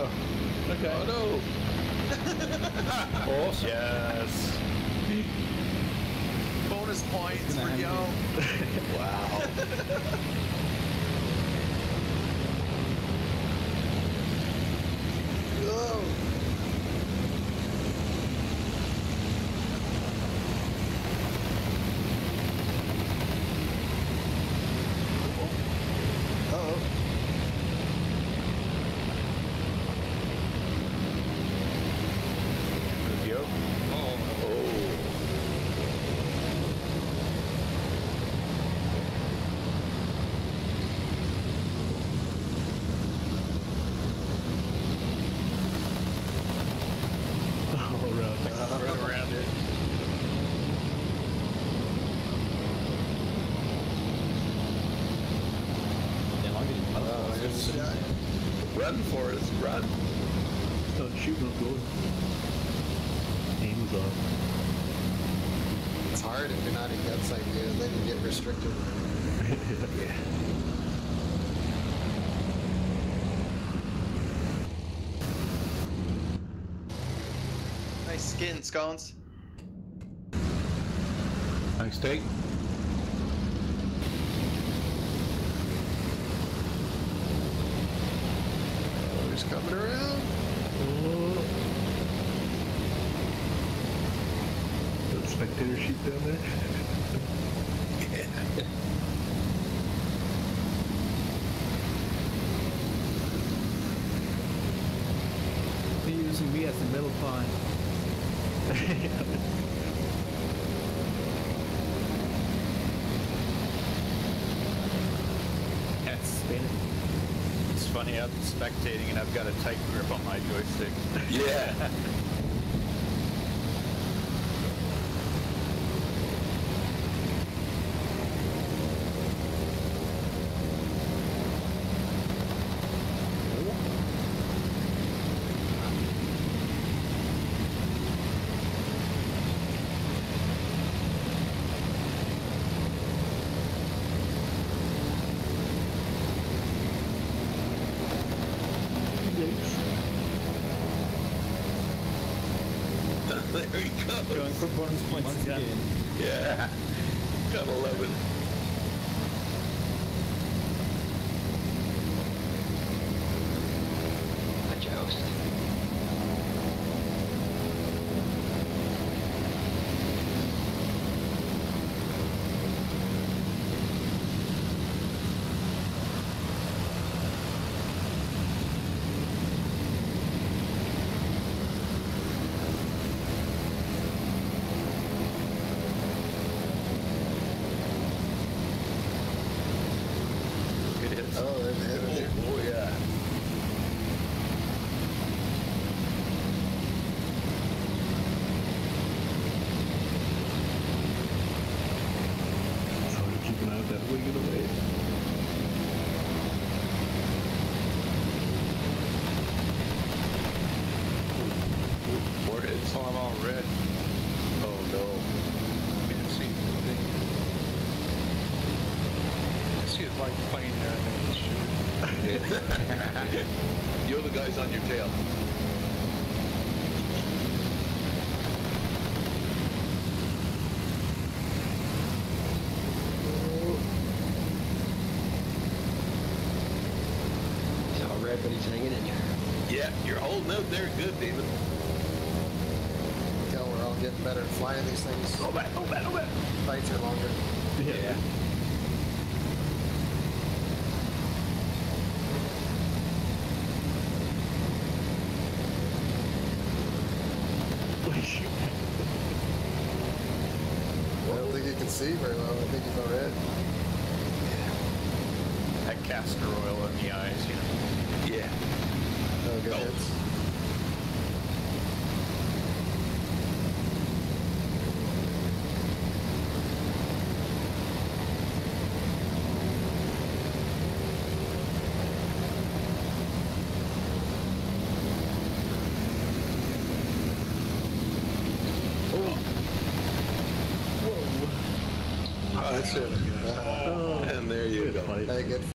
Oh, okay. Oh no! Awesome. Yes. Bonus points for Yo. Wow. Yo. Run around it. Run, Forrest, run. Don't shoot, not go. Aim is off. It's hard if you're not in gut sight, dude. Then you get restricted. Nice skin, Scones. Thanks, Tate. Oh, he's coming around. That spectator sheep down there. They're using me as the middle pawn. That's spinning. It's funny, I'm spectating and I've got a tight grip on my joystick. Yeah. There he goes. Going for bonus points again. Yeah. Got 11. A joust. It is. Oh, there's the hit. Oh, yeah. So keep an eye out that wing of the way. More hits. Oh, I'm all red. Oh, no. Can't see anything. I see a light plane there and then shoot. You're the guys on your tail. He's all red, but he's hanging in there. Yeah, you're holding out there good, David. Tell we're all getting better at flying these things. Go back, go back, go back. Fights are longer. Yeah. I don't think you can see very well. I think he's all red. That castor oil in the eyes, you know. Yeah. Oh, good Oh. hits. That's it. And there you go. Good fight. Hey, good